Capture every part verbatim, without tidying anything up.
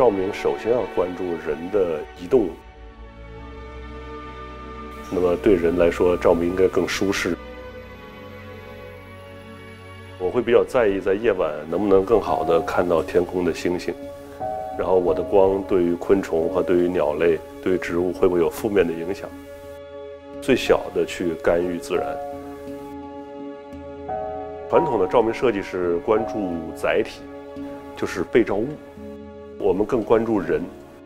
照明首先要关注人的移动，那么对人来说，照明应该更舒适。我会比较在意在夜晚能不能更好的看到天空的星星，然后我的光对于昆虫和对于鸟类、对于植物会不会有负面的影响？最小的去干预自然。传统的照明设计是关注载体，就是被照物，我们更关注人。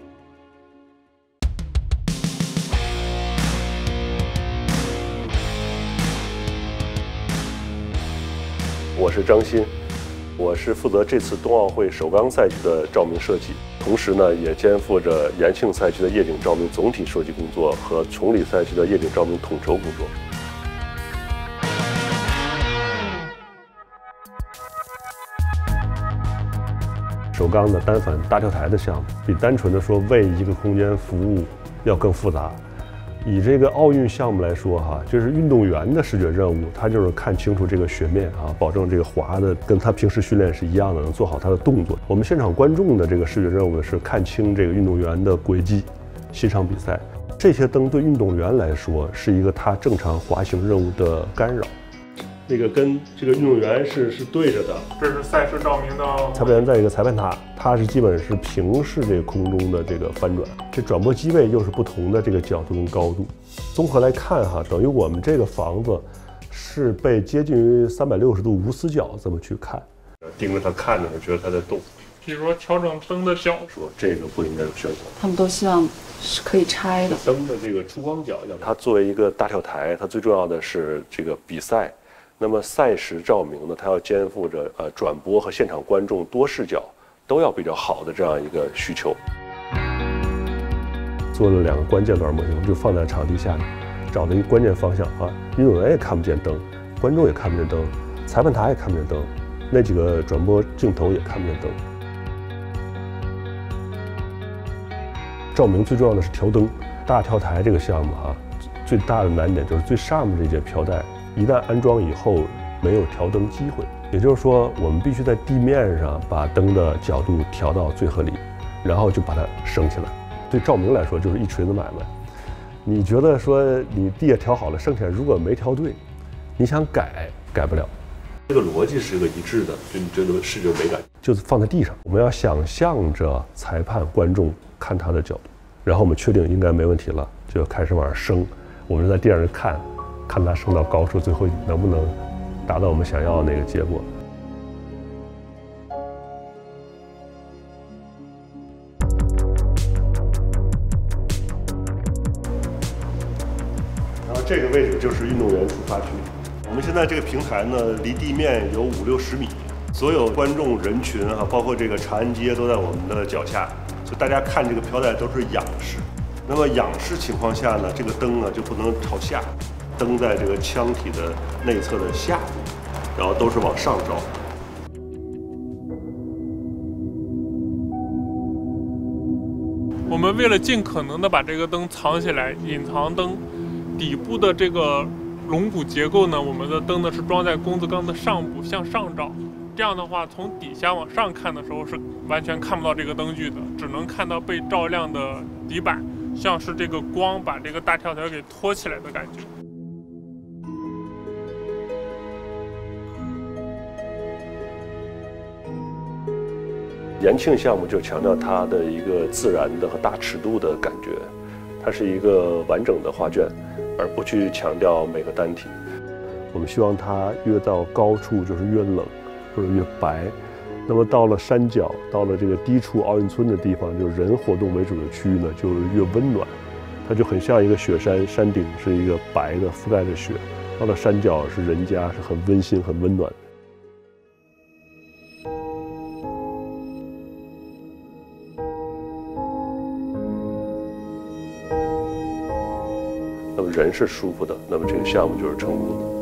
我是张欣，我是负责这次冬奥会首钢赛区的照明设计，同时呢，也肩负着延庆赛区的夜景照明总体设计工作和崇礼赛区的夜景照明统筹工作。首钢的单反大跳台的项目，比单纯的说为一个空间服务要更复杂。以这个奥运项目来说，哈，就是运动员的视觉任务，他就是看清楚这个雪面啊，保证这个滑的跟他平时训练是一样的，能做好他的动作。我们现场观众的这个视觉任务呢，是看清这个运动员的轨迹，欣赏比赛。这些灯对运动员来说是一个他正常滑行任务的干扰。那个跟这个运动员是是对着的， 这是赛事照明的。 裁判员在一个裁判塔，它是基本是平视这个空中的这个翻转，这转播机位又是不同的这个角度跟高度。综合来看哈，等于我们这个房子是被接近于三百六十度无死角这么去看，盯着它看着，觉得它在动。 比如说调整灯的角， 说这个不应该有旋转。 他们都希望是可以拆的。 灯的这个出光角，它作为一个大跳台，它最重要的是这个比赛。那么赛时照明呢，它要肩负着呃转播和现场观众多视角都要比较好的这样一个需求。做了两个关键段模型，就放在场地下面，找了一个关键方向啊，运动员也看不见灯，观众也看不见灯，裁判塔也看不见灯，那几个转播镜头也看不见灯。照明最重要的是调灯，大跳台这个项目哈，最大的难点就是最上面这节飘带。一旦安装以后，没有调灯机会，也就是说，我们必须在地面上把灯的角度调到最合理，然后就把它升起来。对照明来说，就是一锤子买卖。你觉得说你地下调好了，升起来如果没调对，你想改改不了。这个逻辑是一个一致的，就你觉得视觉美感就是放在地上，我们要想象着裁判、观众看他的角度，然后我们确定应该没问题了，就开始往上升。我们在地上看。看它升到高处，最后能不能达到我们想要的那个结果。然后这个位置就是运动员出发区。我们现在这个平台呢，离地面有五六十米，所有观众人群啊，包括这个长安街都在我们的脚下，所以大家看这个飘带都是仰视。那么仰视情况下呢，这个灯呢就不能朝下。灯在这个腔体的内侧的下部，然后都是往上照。 我们为了尽可能的把这个灯藏起来，隐藏灯底部的这个龙骨结构呢，我们的灯呢是装在工字钢的上部向上照。这样的话，从底下往上看的时候是完全看不到这个灯具的，只能看到被照亮的底板，像是这个光把这个大跳台给托起来的感觉。 延庆项目就强调它的一个自然的和大尺度的感觉，它是一个完整的画卷，而不去强调每个单体。我们希望它越到高处就是越冷或者越白，那么到了山脚，到了这个低处奥运村的地方，就是人活动为主的区域呢，就越温暖，它就很像一个雪山，山顶是一个白的覆盖着雪，到了山脚是人家，是很温馨很温暖。那么人是舒服的，那么这个项目就是成功的。